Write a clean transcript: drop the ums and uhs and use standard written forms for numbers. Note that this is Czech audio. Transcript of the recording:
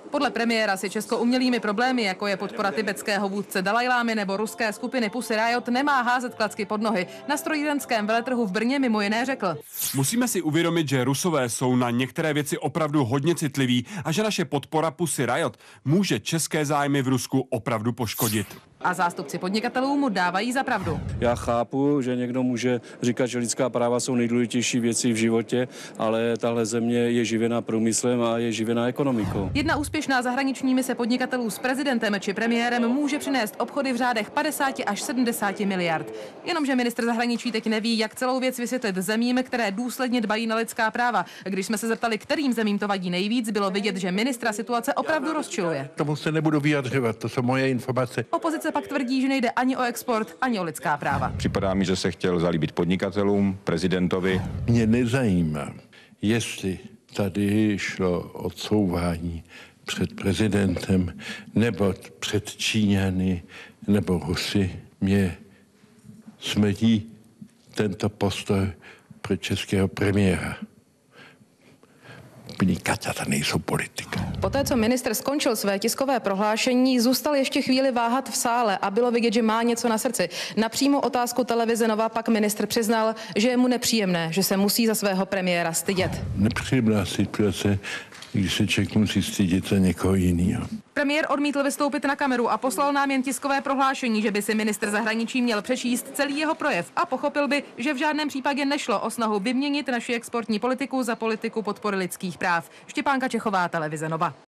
Podle premiéra si Česko umělými problémy, jako je podpora tibetského vůdce Dalajlámy nebo ruské skupiny Pussy Riot, nemá házet klacky pod nohy. Na strojírenském veletrhu v Brně mimo jiné řekl: Musíme si uvědomit, že Rusové jsou na některé věci opravdu hodně citliví a že naše podpora Pussy Riot může české zájmy v Rusku opravdu poškodit. A zástupci podnikatelů mu dávají za pravdu. Já chápu, že někdo může říkat, že lidská práva jsou nejdůležitější věci v životě, ale tahle země je živěná průmyslem a je živěná ekonomikou. Jedna úspěšná zahraniční mise podnikatelů s prezidentem či premiérem může přinést obchody v řádech 50 až 70 miliard. Jenomže ministr zahraničí teď neví, jak celou věc vysvětlit zemím, které důsledně dbají na lidská práva. Když jsme se zeptali, kterým zemím to vadí nejvíc, bylo vidět, že ministra situace opravdu rozčiluje. Tomu se nebudu vyjadřovat, to jsou moje informace. Opozice pak tvrdí, že nejde ani o export, ani o lidská práva. Připadá mi, že se chtěl zalíbit podnikatelům, prezidentovi. Mě nezajímá, jestli tady šlo o couvání před prezidentem, nebo před Číňany, nebo Rusy. Mě smrdí tento postoj pro českého premiéra. Podnikatelé nejsou politika. Poté, co ministr skončil své tiskové prohlášení, zůstal ještě chvíli váhat v sále a bylo vidět, že má něco na srdci. Na přímou otázku televize Nova pak ministr přiznal, že je mu nepříjemné, že se musí za svého premiéra stydět. Nepříjemná situace, když se člověk musí stydět za někoho jiného. Premiér odmítl vystoupit na kameru a poslal nám jen tiskové prohlášení, že by si ministr zahraničí měl přečíst celý jeho projev a pochopil by, že v žádném případě nešlo o snahu vyměnit naši exportní politiku za politiku podpory lidských práv. Štěpánka Čechová, televize Nova.